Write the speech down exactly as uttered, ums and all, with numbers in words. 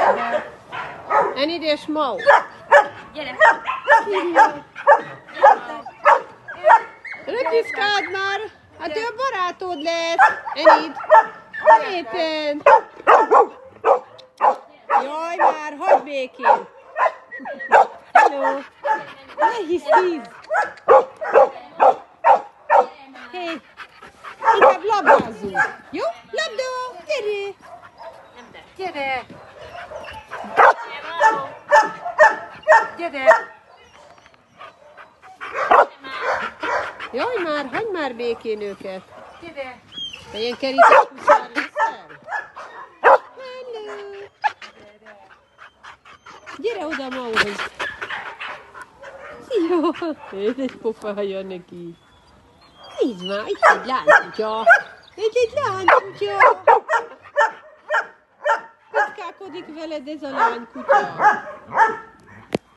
Enid és Mau. Gyere! Röpiszkáld már! Hát ő a barátod lesz! Enid! Szépen! Jaj már, hagyd békén! Hello! Ne hiszd! Hé! Inkább labdázzunk! Jó? Labda! Gyere! Gyere! Gyere! Jaj már, hagyd már békén őket! Gyere! Te ilyen kerített kuszár leszel? Hello! Gyere oda Mauhoz! Jó! Ez egy pofája neki! Nézd már, itt egy lánykutya! Itt egy lánykutya! Kockálkodik veled ez a lánykutya!